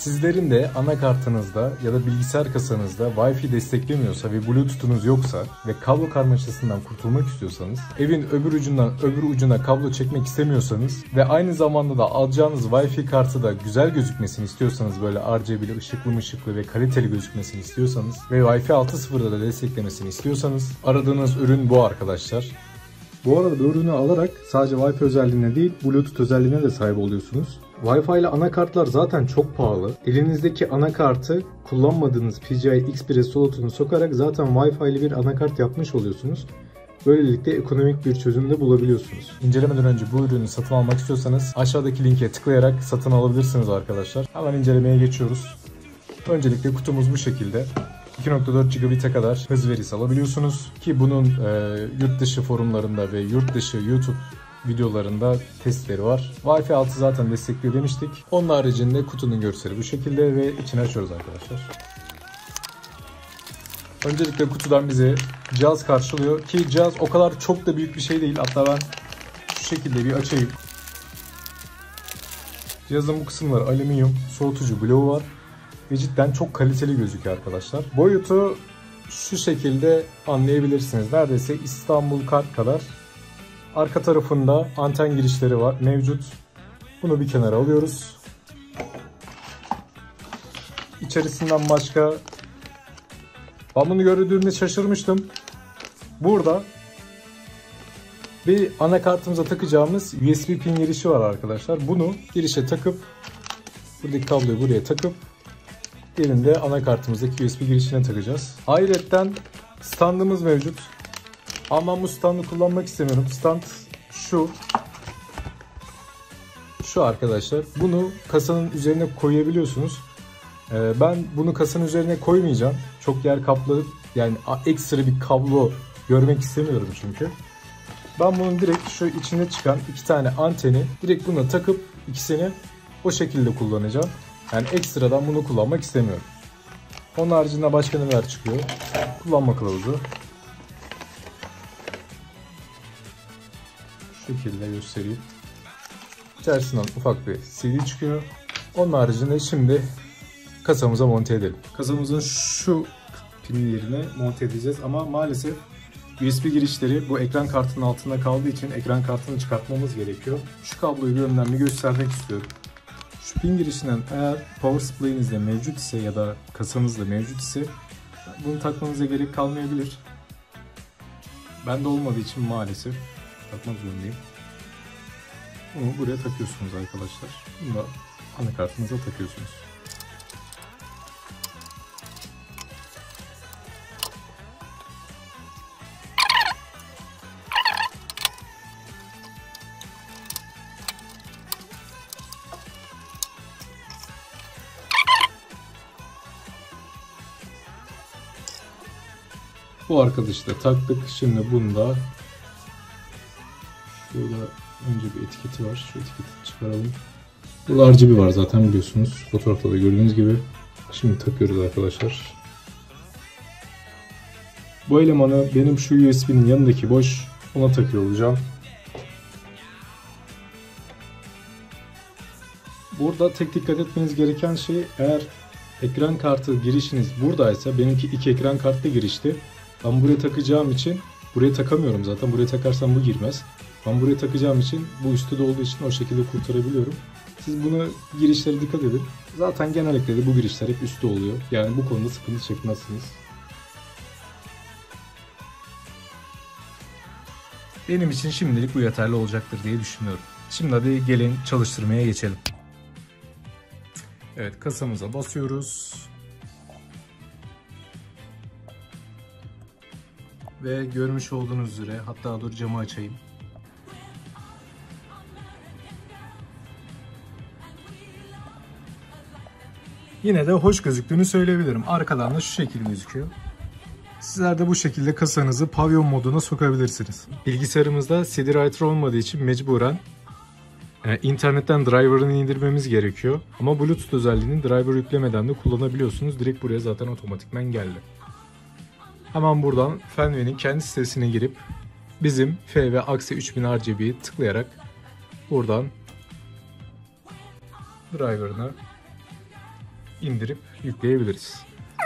Sizlerin de anakartınızda ya da bilgisayar kasanızda Wi-Fi desteklemiyorsa ve Bluetooth'unuz yoksa ve kablo karmaşasından kurtulmak istiyorsanız, evin öbür ucundan öbür ucuna kablo çekmek istemiyorsanız ve aynı zamanda da alacağınız Wi-Fi kartı da güzel gözükmesini istiyorsanız, böyle RGB'li ışıklı ve kaliteli gözükmesini istiyorsanız ve Wi-Fi 6.0'da da desteklemesini istiyorsanız aradığınız ürün bu arkadaşlar. Bu arada bu ürünü alarak sadece Wi-Fi özelliğine değil, Bluetooth özelliğine de sahip oluyorsunuz. Wi-Fi ile anakartlar zaten çok pahalı. Elinizdeki anakartı kullanmadığınız PCI Express slotunu sokarak zaten Wi-Fi ile bir anakart yapmış oluyorsunuz. Böylelikle ekonomik bir çözüm de bulabiliyorsunuz. İncelemeden önce bu ürünü satın almak istiyorsanız aşağıdaki linke tıklayarak satın alabilirsiniz arkadaşlar. Hemen incelemeye geçiyoruz. Öncelikle kutumuz bu şekilde. 2.4 GB'e kadar hız verisi alabiliyorsunuz ki bunun yurt dışı forumlarında ve yurt dışı YouTube videolarında testleri var. Wi-Fi 6 zaten destekliyor demiştik. Onun haricinde kutunun görseli bu şekilde ve içini açıyoruz arkadaşlar. Öncelikle kutudan bize cihaz karşılıyor ki cihaz o kadar çok da büyük bir şey değil. Hatta ben şu şekilde bir açayım. Cihazın bu kısımları alüminyum, soğutucu bloğu var. Ve cidden çok kaliteli gözüküyor arkadaşlar. Boyutu şu şekilde anlayabilirsiniz. Neredeyse İstanbul kart kadar. Arka tarafında anten girişleri var, mevcut. Bunu bir kenara alıyoruz. İçerisinden başka... Ben bunu gördüğümde şaşırmıştım. Burada bir anakartımıza takacağımız USB pin girişi var arkadaşlar. Bunu girişe takıp, buradaki kabloyu buraya takıp yerinde anakartımızdaki USB girişine takacağız. Ayrıca standımız mevcut. Ama ben bu standı kullanmak istemiyorum. Stand şu arkadaşlar. Bunu kasanın üzerine koyabiliyorsunuz. Ben bunu kasanın üzerine koymayacağım. Çok yer kaplı, yani ekstra bir kablo görmek istemiyorum çünkü. Ben bunun direkt şu içine çıkan iki tane anteni direkt buna takıp ikisini o şekilde kullanacağım. Yani ekstradan bunu kullanmak istemiyorum. Onun haricinde başka neler çıkıyor? Kullanma kılavuzu. Şu şekilde göstereyim. İçerisinden ufak bir CD çıkıyor. Onun haricinde şimdi kasamıza monte edelim. Kasamızın şu pin yerine monte edeceğiz ama maalesef USB girişleri bu ekran kartının altında kaldığı için ekran kartını çıkartmamız gerekiyor. Şu kabloyu bir önden bir göstermek istiyorum. Şu pin girişinden eğer power supply'inizde mevcut ise ya da kasanızda mevcut ise bunu takmanıza gerek kalmayabilir. Bende olmadığı için maalesef takmak zorundayım. Bunu buraya takıyorsunuz arkadaşlar. Bunu da anakartınıza takıyorsunuz. Bu arkadaşı da taktık. Şimdi bunu da şurada önce bir etiketi var. Şu etiketi çıkaralım. Burada RGB var zaten biliyorsunuz. Fotoğrafta da gördüğünüz gibi. Şimdi takıyoruz arkadaşlar. Bu elemanı benim şu USB'nin yanındaki boş, ona takıyor olacağım. Burada tek dikkat etmeniz gereken şey, eğer ekran kartı girişiniz buradaysa, benimki iki ekran kartlı girişti. Ben buraya takacağım için, buraya takamıyorum zaten, buraya takarsam bu girmez. Ben buraya takacağım için, bu üstte de olduğu için o şekilde kurtarabiliyorum. Siz buna, girişlere dikkat edin. Zaten genellikle de bu girişler hep üstte oluyor. Yani bu konuda sıkıntı çekmezsiniz. Benim için şimdilik bu yeterli olacaktır diye düşünüyorum. Şimdi hadi gelin çalıştırmaya geçelim. Evet, kasamıza basıyoruz. Ve görmüş olduğunuz üzere, hatta dur camı açayım. Yine de hoş gözüktüğünü söyleyebilirim. Arkadan da şu şekilde gözüküyor. Sizler de bu şekilde kasanızı pavyon moduna sokabilirsiniz. Bilgisayarımızda CD writer olmadığı için mecburen internetten driver'ını indirmemiz gerekiyor. Ama Bluetooth özelliğini driver yüklemeden de kullanabiliyorsunuz. Direkt buraya zaten otomatikman geldi. Hemen buradan Fenway'nin kendi sitesine girip bizim FW 3000 RGB'yi tıklayarak buradan driver'ını indirip yükleyebiliriz.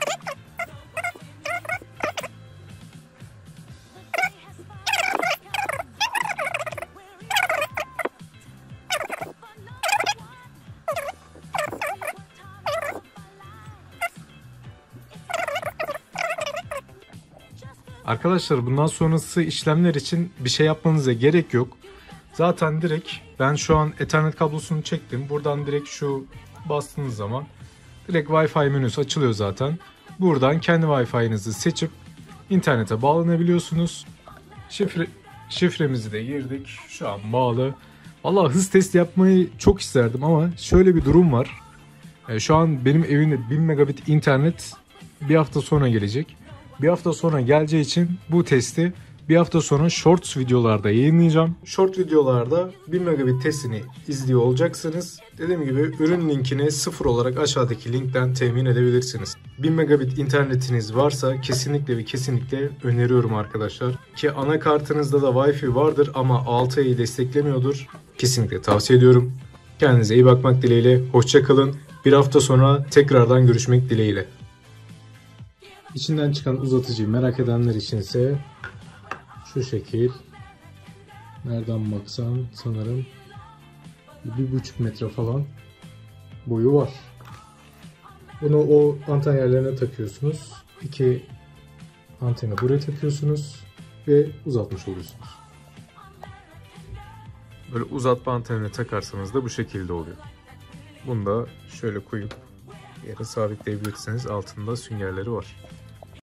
Arkadaşlar bundan sonrası işlemler için bir şey yapmanıza gerek yok. Zaten direkt ben şu an Ethernet kablosunu çektim. Buradan direkt şu bastığınız zaman direkt Wi-Fi menüsü açılıyor zaten. Buradan kendi Wi-Fi'nizi seçip internete bağlanabiliyorsunuz. Şifremizi de girdik. Şu an bağlı. Vallahi hız testi yapmayı çok isterdim ama şöyle bir durum var. Şu an benim evimde 1000 megabit internet bir hafta sonra gelecek. Bir hafta sonra geleceği için bu testi bir hafta sonra Shorts videolarda yayınlayacağım. Short videolarda 1000 megabit testini izliyor olacaksınız. Dediğim gibi ürün linkini sıfır olarak aşağıdaki linkten temin edebilirsiniz. 1000 megabit internetiniz varsa kesinlikle ve kesinlikle öneriyorum arkadaşlar. Ki anakartınızda da Wi-Fi vardır ama 6A'yı desteklemiyordur. Kesinlikle tavsiye ediyorum. Kendinize iyi bakmak dileğiyle. Hoşça kalın. Bir hafta sonra tekrardan görüşmek dileğiyle. İçinden çıkan uzatıcıyı merak edenler için ise şu şekil. Nereden baksan sanırım 1,5 metre falan boyu var. Bunu o anten yerlerine takıyorsunuz. 2 anteni buraya takıyorsunuz ve uzatmış oluyorsunuz. Böyle uzatma antenini takarsanız da bu şekilde oluyor. Bunu da şöyle koyup yere sabitleyebilirsiniz. Altında süngerleri var.